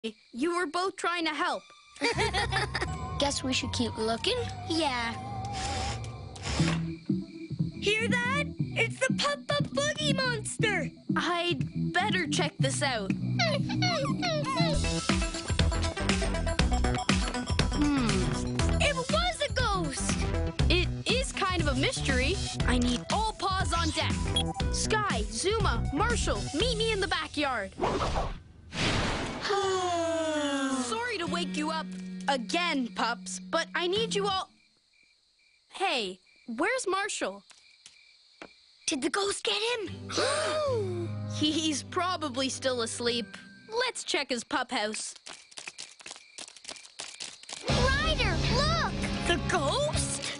You were both trying to help. Guess we should keep looking? Yeah. Hear that? It's the Pup-Pup Boogie Monster! I'd better check this out. It was a ghost! It is kind of a mystery. I need all paws on deck. Sky, Zuma, Marshall, meet me in the backyard. Sorry to wake you up again, pups, but I need you all... Hey, where's Marshall? Did the ghost get him? He's probably still asleep. Let's check his pup house. Ryder, look! The ghost?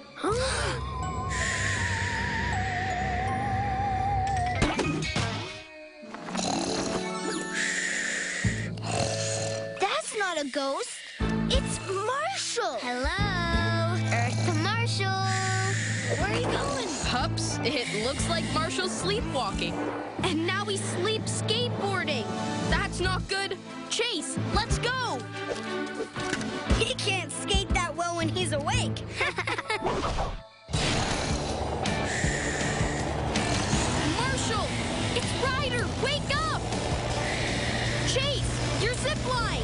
That's not a ghost. It's Marshall. Hello, Earth to Marshall. Where are you going? Pups, it looks like Marshall's sleepwalking. And now he's sleep skateboarding. That's not good. Chase, let's go. He can't skate that well when he's awake. Marshall, it's Ryder. Wake up. Chase, your zip line.